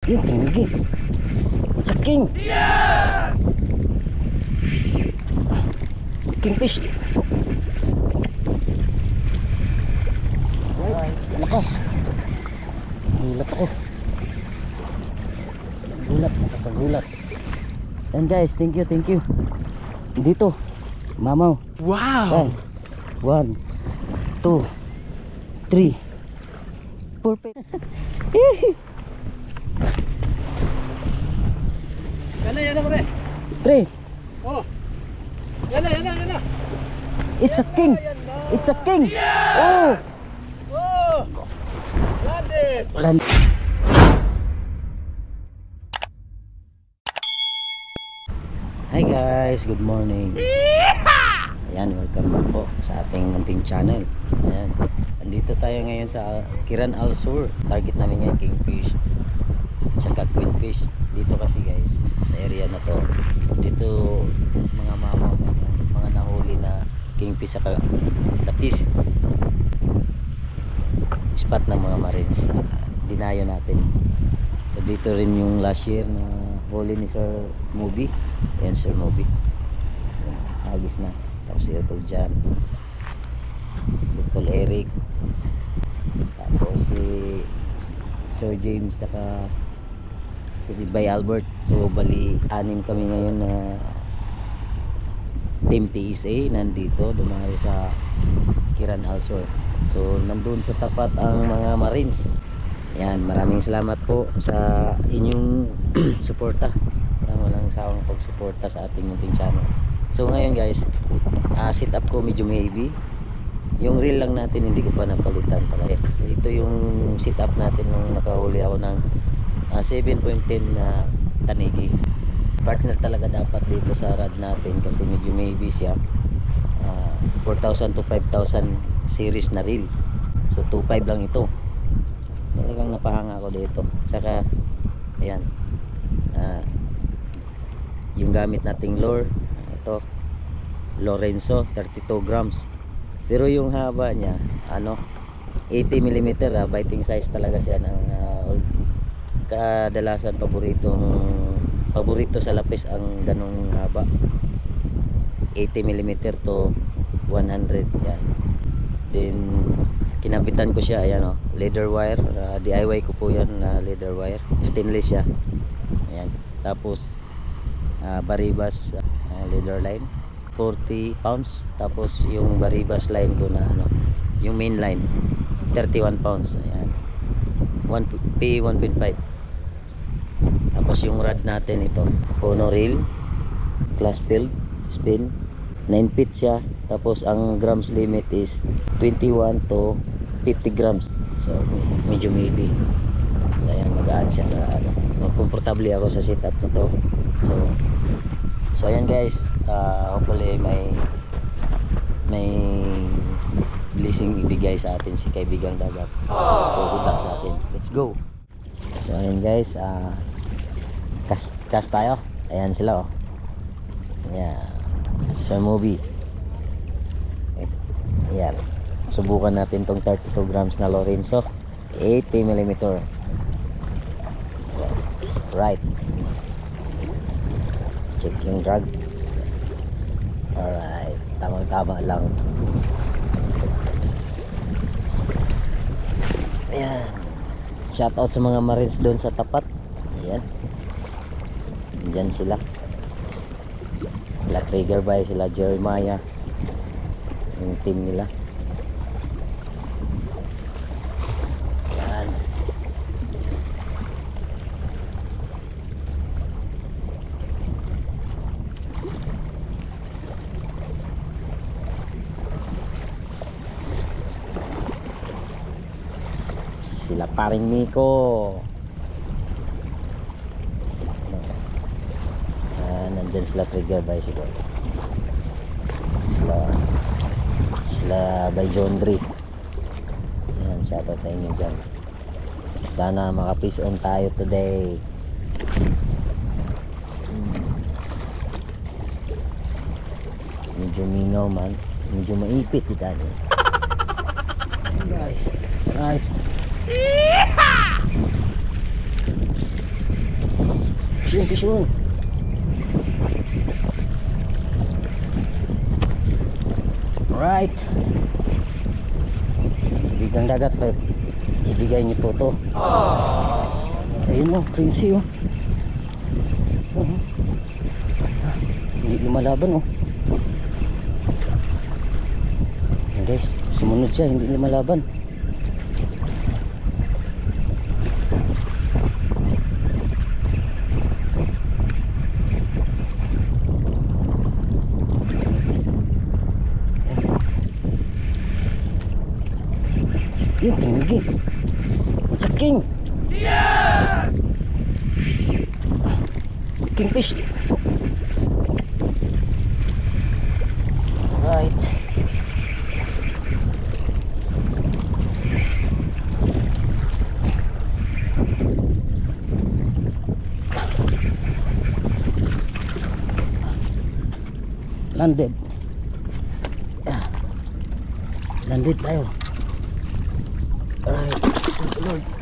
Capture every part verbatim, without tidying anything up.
Yun, tinggi. It's a king. Yes! Kingfish. Right, lakas. Gulat ako. Gulat, nakakagulat. And guys, thank you, thank you. Dito, mamaw. Wow! One, two, three, four. Yan na, yan na, pre. Three. Oh. Yan na, yan na, yan na. It's a king. It's a king. Oh. Oh. Landed. Land. Hi guys, good morning. Ayan, welcome back po sa ating munting channel. Ayan, andito tayo ngayon sa Kiran Al Sur. Target namin ngayon kingfish tsaka queenfish. Dito kasi guys, sa area na to, dito mga mama, mga, mga nahuli na kingfish saka tapis, spot ng mga marines. uh, Dinayo natin. So dito rin yung last year na huli ni Sir Movie. Ayan, Sir Movie. Agis na. Tapos si Utol Jan, si Utol Eric, tapos si Sir James, saka si Bay Albert. So bali anim kami ngayon na team T S A nandito dumayo sa Kiran Al Sur. So nandun sa tapat ang mga marines. Yan, maraming salamat po sa inyong suporta. Walang sawang pagsuporta sa ating munting channel. So ngayon guys, uh, sit up ko medyo heavy. Yung reel lang natin hindi ko pa napalitan pala. So ito yung sit up natin nung nakahuli ako ng uh, seven point one zero na tanigi. Partner talaga dapat dito sa rad natin kasi medyo heavy siya. uh, four thousand to five thousand series na reel. So two point five lang ito. Talagang napahanga ako dito. Saka ayan, uh, yung gamit nating lure, ito Lorenzo thirty-two grams, pero yung haba niya ano eighty millimeter. ah, biting size talaga siya ng uh, kadalasan paborito paborito sa lapis ang ganong haba, eighty millimeter to one hundred. Yan. Then kinabitan ko siya, ayan, oh, leather wire. uh, D I Y ko po yan na uh, leather wire, stainless siya. Ayan. Tapos uh, baribas uh, leather line forty pounds. Tapos yung baribas line ko na ano, yung main line thirty-one pounds. Ayan, one P one point five. Tapos yung rod natin ito Pono reel, glass field spin, nine feet siya. Tapos ang grams limit is twenty-one to fifty grams. So medyo maybe ayan, magaan siya sa ano, comfortable ako sa setup na to. So So ayan guys, uh, hopefully may may blessing ibigay sa atin si kaibigang dagat. So good luck sa atin. Let's go. So ayan guys, uh, cast, cast tayo. Ayan sila, oh. Ayan, Sir Movie. Ayan, subukan natin tong thirty-two grams na Lorenzo eighty millimeter. Right, check yung drag. Alright, tamang tama lang. Ayan, shout out sa mga marines doon sa tapat. Ayan, dyan sila, sila Trigger by, sila Jeremiah, yung team nila. Ayan, sila paring Miko. Ah, nandyan sila Trigger by siguro. Sila sila by John Dre. Ayan, shoutout sa inyo dyan. Sana maka peace on tayo today. Medyo mingaw man, medyo maipit ito eh. Guys, right. Fish yun, fish yun. Alright. Bigang dagat pa. Ibigay niyo po to. Ayun o, Princey o. Oh. Ah, hindi lumalaban o. Ayan guys, sumunod siya, hindi lumalaban. Yun, tinggi. It's a king. Yes! Kingfish. Right. Landed. Ah. Landed tayo. Alright, thank you Lord.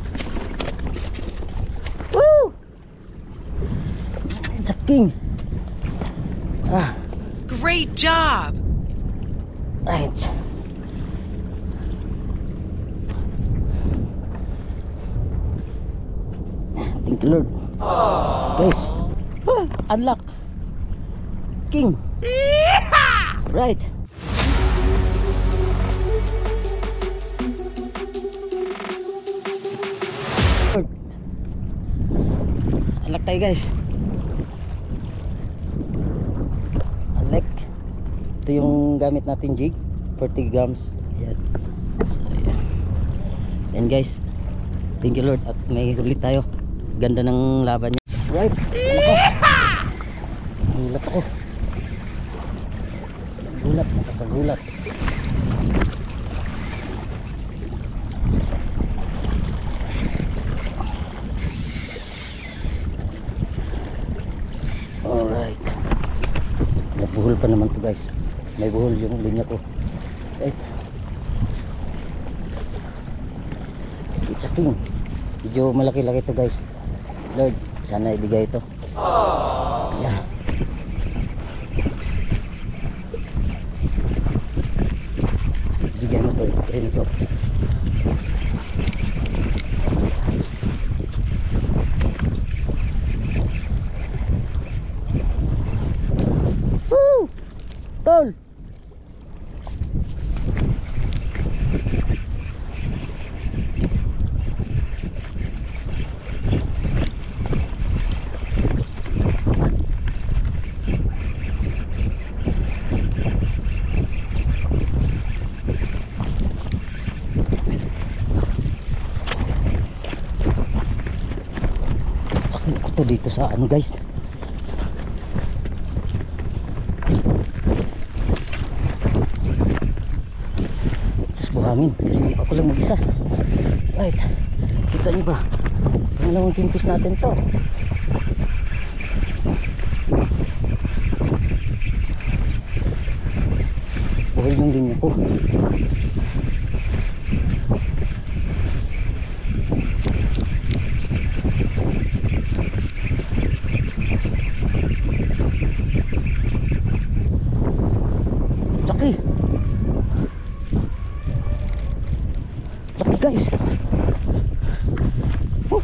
Woo! It's a king. Ah. Great job. Right. Thank you Lord. Guys, ah, unlock. King. Right. Unlock tayo guys. Unlock. Ito yung gamit natin jig, forty grams. Ayan. So, ayan. Ayan guys. Thank you Lord. At may ulit tayo. Ganda ng laban niya. Right. Nagulat ako. Nagulat. Nakakagulat. Alright. May buhol pa naman to guys. May buhol yung linya ko. Right. It's a king. Medyo malaki-laki to guys. Lord, sana ibigay ito. Yeah. Bigyan mo to. Ibigay mo to. Woo! Tol! Ako to dito sa ano guys. Tapos buhangin kasi ako lang mag-isa. Right. Kita nyo ba? Pangalawang kingfish natin to. Buhol yung linya ko. Laki. Laki guys. Oh.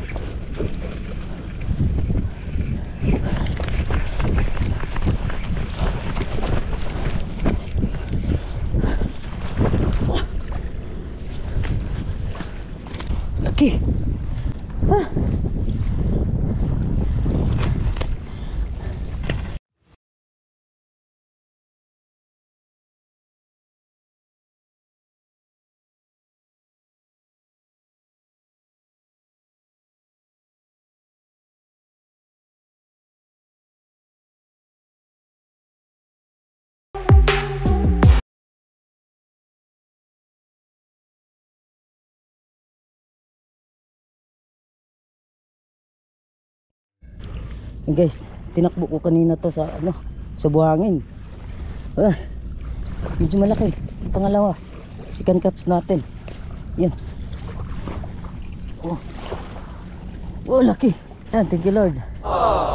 Laki. Ah. Hey guys, tinakbo ko kanina to sa ano, sa buhangin. Ah, medyo malaki. Yung pangalawa, second catch natin. Yan. Oh. Oh, laki. Yan, thank you Lord.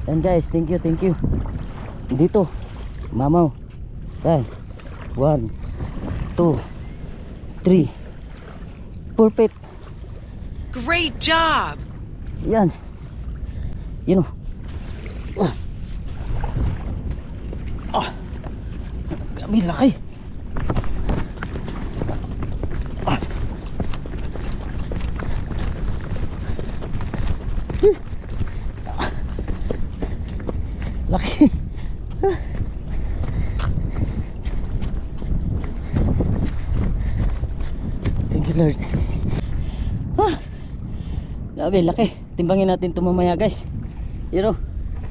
Yan guys, thank you, thank you. Dito, mamaw. Yan. One, two, three. Perfect. Great job! Yan. Yun o. Ah. Ah. Grabe, laki. Ah. Eh. Ah. Laki. Ah. Thank you Lord. Ah. Grabe, laki. Timbangin natin ito mamaya guys. You know.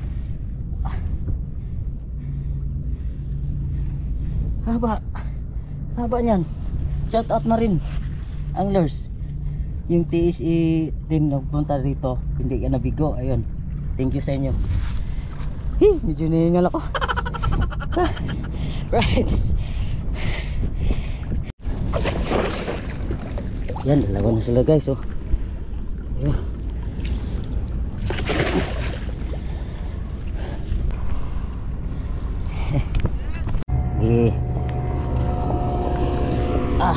Haba. Haba niyan. Shout out na rin anglers. Yung T S E team na punta rito, hindi ka nabigo. Ayun. Thank you sa inyo. Hey, medyo nihingal ako. Ah, right. Yan, dalawa na sila guys, oh. Ayun. Eh. Ah.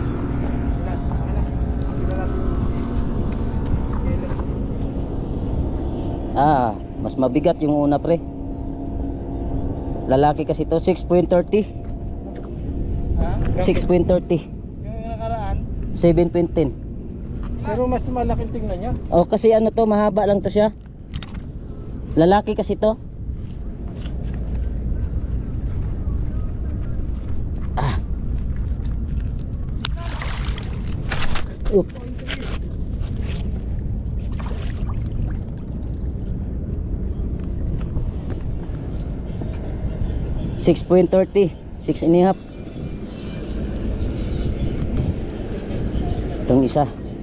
Ah, mas mabigat yung una pre. Lalaki kasi to six point thirty. Ha? six point thirty. Yung nakaraan. seven point ten. Pero mas malaking tingnan niya. Oh, kasi ano to, mahaba lang to siya. Lalaki kasi to. Ah. Oop. six point thirty, six and a half. Itong isa.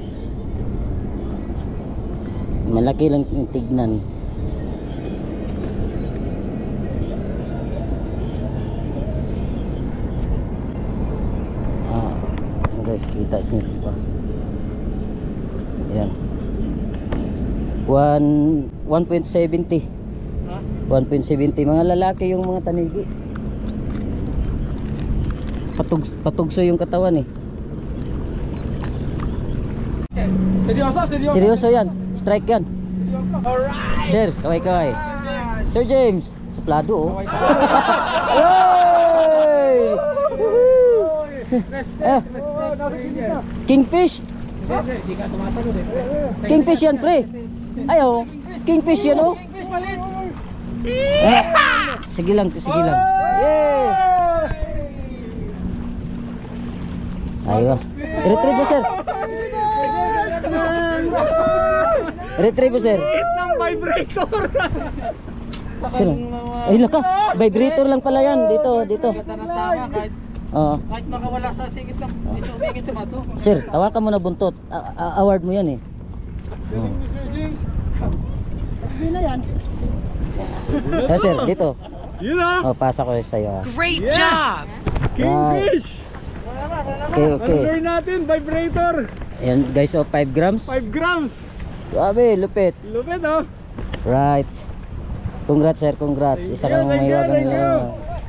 Malaki lang yung tignan. Ah, guys, kita nyo ba? Ayan. one point seven zero. Ha? one point seven zero. Mga lalaki yung mga tanigi. Patug, patugso yung katawan eh. Seryoso, seryoso. Seryoso yan. Strike yan. Alright. Sir, kaway kaway. Sir James. Suplado oh. Hey! Respect, Ah. respect. Kingfish. Hindi, hindi ka tumatalon eh. Kingfish yan pre. Ayo. Kingfish yan oh. English malit. Eh, sige lang, sige lang. Yay! Ayo. Retrieve mo sir. Retrieve mo sir. Ng vibrator. Sir. Ay laka. Vibrator lang pala yan. Dito, dito. Tama kahit Oo. kahit makawala sa singit lang. Isumingit sa bato. Sir, tawakan mo na buntot. A- a- award mo yan eh. Oh. Sir James. Eh, sir, dito. Yun ah. Oh, pasa ko sa iyo. Great Yeah. job! Kingfish. Okay, okay. Ano natin? Vibrator. Ayan guys, oh, five grams. five grams. Grabe, lupit. Lupit oh. Right. Congrats sir, congrats. Isa kang Thank you, may wagang thank you. nila.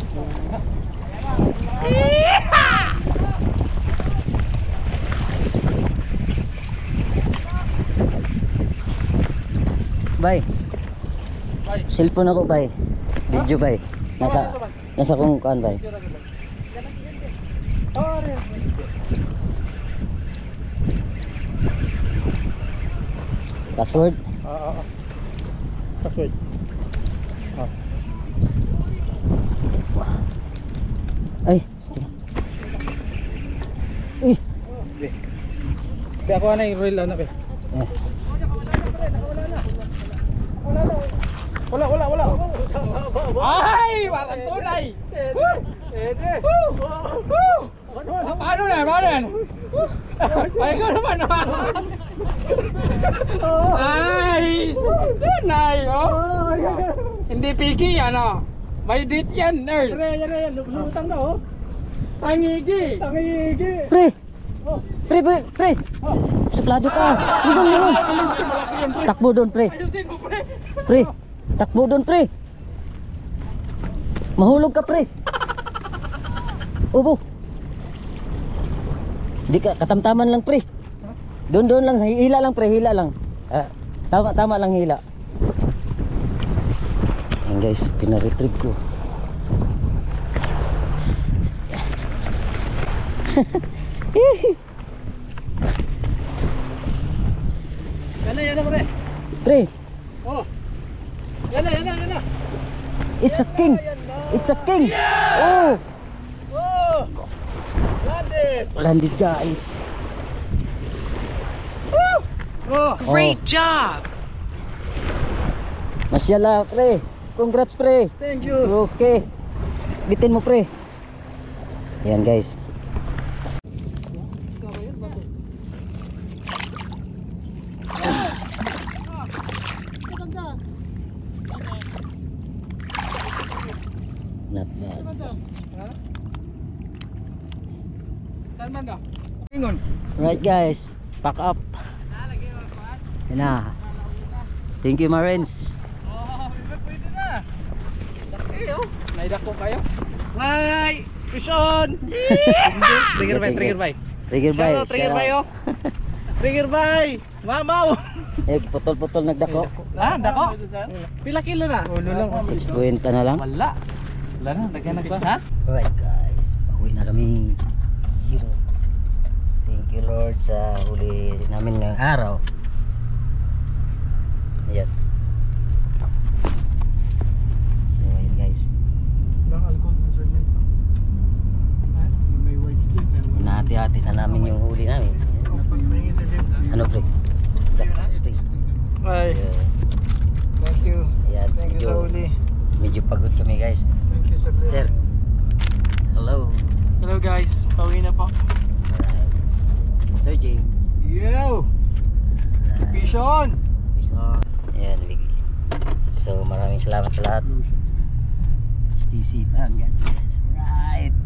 Bye. Bye. Cellphone ako, bye. Video, bye. Nasa nasa kung kuan, bye. Password. Ah, ah, ah. Password. Ah. Ay. Eh. Kaya ako na yung real ano eh. Eh. Wala, wala, wala. Ay, parang tunay. Ede. Paano na, paano yan? Ay, ikaw naman naman. Nice. Tunay, oh. Hindi piki yan, oh. May date yan, nerd. Pre, yan, yan. Lutang na, oh. Tangigi. Tangigi. Pre. Pre, pre, pre. Suplado ka. Doon, doon. Takbo doon, pre. Ayusin mo, pre. Pre. Takbo doon, pre. Mahulog ka, pre. Ubo. Di ka, katamtaman lang, pre. Doon, doon lang. Hila lang, pre. Hila lang. Ah, tama, tama lang hila. Ayan guys, pinaretrieve ko. Yan na, yan na, pre. Pre, Oh. Yan na, yan na, yan na. it's a king. It's a king. Oh, Oh. Landed. landed guys. Oh. Great job. Masyala, pre. Congrats, pre. Thank you. Okay. Bitin mo, pre. Ayan guys. Not bad. Saan man ka? Ingon. Right guys, pack up. Yan na. Thank you, Marines. Oh, pwede na. Laki oh. Naidako kayo. Hi! Fish on! Trigger by, trigger by. Trigger by. Shout out, trigger by oh. Trigger by! Mamaw! Eh, putol-putol nagdako. Ah, dako? Pila kilo na? Ulo lang. six twenty na lang. Wala. Wala na, lagyan na ko. Ha? Alright guys, pauwi na kami. Hero. Thank you Lord sa huli namin ngayong araw. Ayan. So ayan guys, hinahati-hati na namin yung huli namin. Ano pre? Jack, pre. Bye. Yeah. Thank you. Ayan, Thank you medyo, sa huli. medyo pagod kami guys. Thank you sa Sir, hello. Hello guys, pauwi na po. Alright. Sir James. Yo! Alright. Fish on! Peace on. Ayan, Vicky. So maraming salamat sa lahat. Stay safe and God bless. Right.